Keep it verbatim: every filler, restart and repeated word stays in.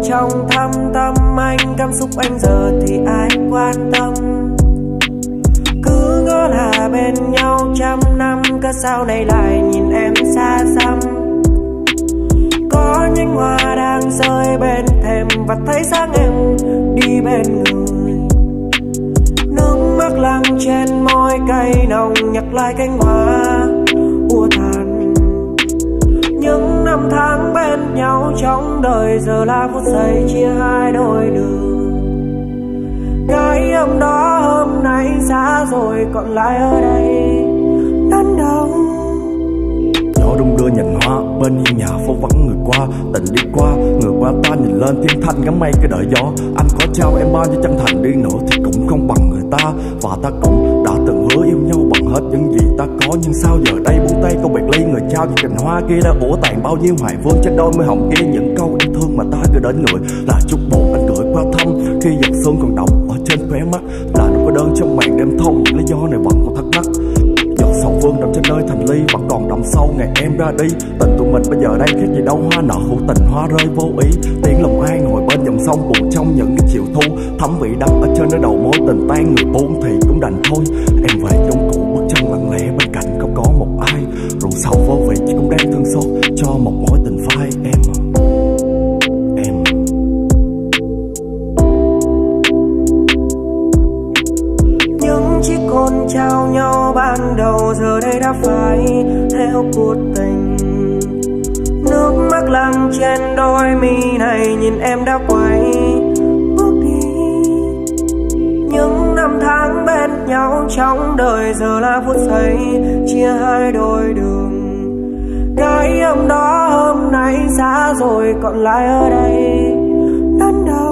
trong thâm tâm anh, cảm xúc anh giờ thì ai quan tâm. Cứ ngỡ là bên nhau trăm năm, cớ sao này lại nhìn em xa xăm. Có nhánh hoa đang rơi bên thềm và thấy sáng em đi bên người. Nước mắt lăn trên môi cay nồng nhắc lại cánh hoa ua tàn. Những năm tháng bên nhau trong đời giờ là phút giây chia hai đôi đường. Cái hôm đó hôm nay xa rồi, còn lại ở đây đắn đo. Gió đung đưa nhành hoa bên hiên nhà phố vắng người qua. Tình đi qua người qua ta nhìn lên thiên thanh ngắm mây cái đợi gió. Anh có trao em bao nhiêu chân thành đi nữa thì cũng không bằng người ta. Và ta cũng đã từng hứa yêu nhau bằng hết những gì ta có. Nhưng sao giờ đây buông tay câu biệt ly, người trao những cành hoa kia đã ủa tàn bao nhiêu hoài vương trên đôi môi hồng kia. Những câu yêu thương mà ta gửi đến người là chút buồn anh gửi qua thăm. Khi giọt sương còn đọng ở trên khóe mắt là nỗi cô đơn trong màn đêm thâu. Những lý do này vẫn còn thắc mắc. Sông vương đậm trên nơi thành ly vẫn còn đậm sâu ngày em ra đi. Tình tụi mình bây giờ đây khác gì đâu, hoa nợ hữu tình hoa rơi vô ý. Tiếng lòng ai ngồi bên dòng sông buồn trong những chiều thu. Thấm vị đắng ở trên nơi đầu mối tình tan người buông thì cũng đành thôi. Em về chung cũ bước chân lặng lẽ bên cạnh không có một ai. Rượu sầu vô vị chỉ cũng đang thương xót cho một mối tình phai em. Em những chiếc hôn trao nhau ban đầu giờ đây đã phải theo cuộc tình. Nước mắt lăn trên đôi mi này nhìn em đã quay bước đi. Những năm tháng bên nhau trong đời giờ là phút giây chia hai đôi đường. Cái hôm đó hôm nay xa rồi, còn lại ở đây đắn đo.